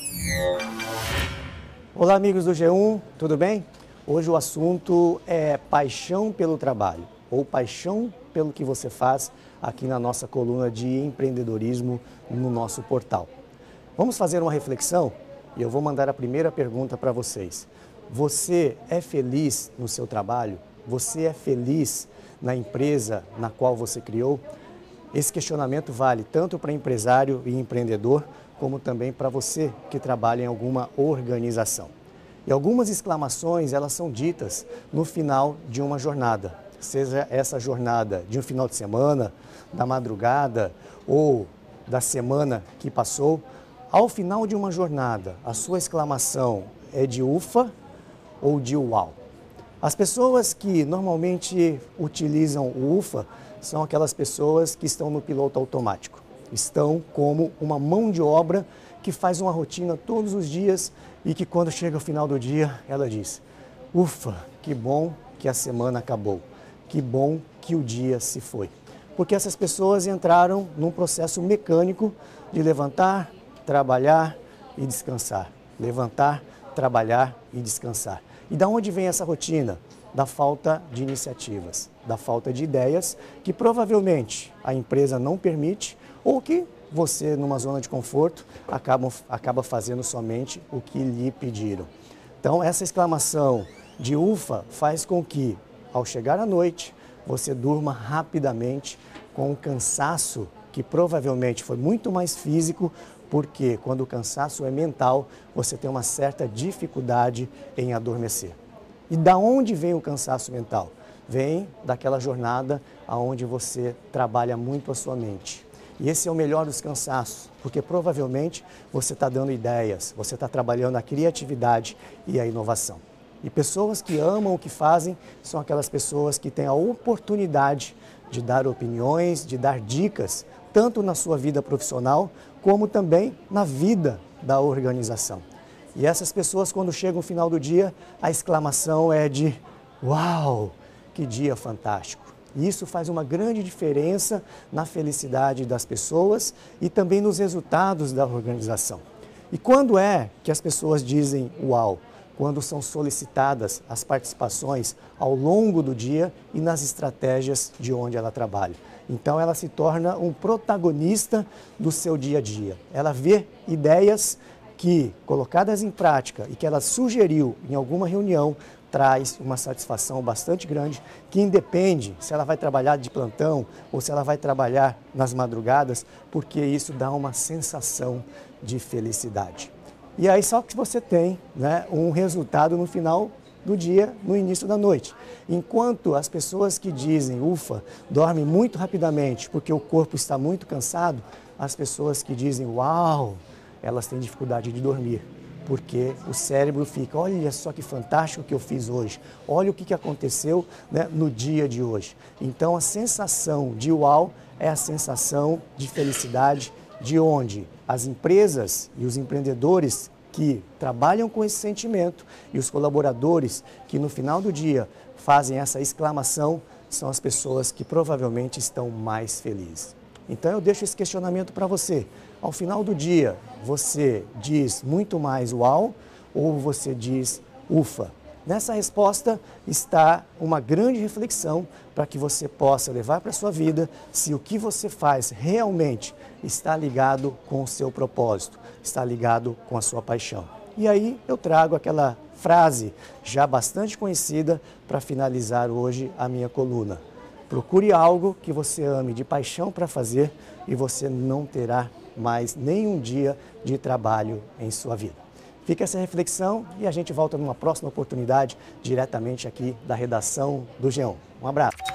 Olá, amigos do G1, tudo bem? Hoje o assunto é paixão pelo trabalho, ou paixão pelo que você faz aqui na nossa coluna de empreendedorismo no nosso portal. Vamos fazer uma reflexão e eu vou mandar a primeira pergunta para vocês. Você é feliz no seu trabalho? Você é feliz na empresa na qual você criou? Esse questionamento vale tanto para empresário e empreendedor, como também para você que trabalha em alguma organização. E algumas exclamações, elas são ditas no final de uma jornada, seja essa jornada de um final de semana, da madrugada ou da semana que passou. Ao final de uma jornada, a sua exclamação é de ufa ou de uau? As pessoas que normalmente utilizam o ufa são aquelas pessoas que estão no piloto automático. Estão como uma mão de obra que faz uma rotina todos os dias e que quando chega o final do dia, ela diz: ufa, que bom que a semana acabou, que bom que o dia se foi. Porque essas pessoas entraram num processo mecânico de levantar, trabalhar e descansar. Levantar, trabalhar e descansar. E da onde vem essa rotina? Da falta de iniciativas, da falta de ideias que provavelmente a empresa não permite ou que você, numa zona de conforto, acaba fazendo somente o que lhe pediram. Então, essa exclamação de ufa faz com que, ao chegar à noite, você durma rapidamente com um cansaço que provavelmente foi muito mais físico, porque quando o cansaço é mental, você tem uma certa dificuldade em adormecer. E da onde vem o cansaço mental? Vem daquela jornada onde você trabalha muito a sua mente. E esse é o melhor dos cansaços, porque provavelmente você está dando ideias, você está trabalhando a criatividade e a inovação. E pessoas que amam o que fazem são aquelas pessoas que têm a oportunidade de dar opiniões, de dar dicas, tanto na sua vida profissional, como também na vida da organização. E essas pessoas, quando chegam no final do dia, a exclamação é de uau, que dia fantástico. E isso faz uma grande diferença na felicidade das pessoas e também nos resultados da organização. E quando é que as pessoas dizem uau? Quando são solicitadas as participações ao longo do dia e nas estratégias de onde ela trabalha. Então ela se torna um protagonista do seu dia a dia. Ela vê ideias que, colocadas em prática e que ela sugeriu em alguma reunião, traz uma satisfação bastante grande, que independe se ela vai trabalhar de plantão ou se ela vai trabalhar nas madrugadas, porque isso dá uma sensação de felicidade. E aí só que você tem, né, um resultado no final do dia, no início da noite. Enquanto as pessoas que dizem ufa, dormem muito rapidamente porque o corpo está muito cansado, as pessoas que dizem uau, elas têm dificuldade de dormir, porque o cérebro fica, olha só que fantástico que eu fiz hoje, olha o que aconteceu, né, no dia de hoje. Então a sensação de uau é a sensação de felicidade, de onde as empresas e os empreendedores que trabalham com esse sentimento e os colaboradores que no final do dia fazem essa exclamação são as pessoas que provavelmente estão mais felizes. Então eu deixo esse questionamento para você. Ao final do dia, você diz muito mais uau ou você diz ufa? Nessa resposta está uma grande reflexão para que você possa levar para a sua vida se o que você faz realmente está ligado com o seu propósito, está ligado com a sua paixão. E aí eu trago aquela frase já bastante conhecida para finalizar hoje a minha coluna. Procure algo que você ame de paixão para fazer e você não terá mais nenhum dia de trabalho em sua vida. Fica essa reflexão e a gente volta numa próxima oportunidade diretamente aqui da redação do G1. Um abraço.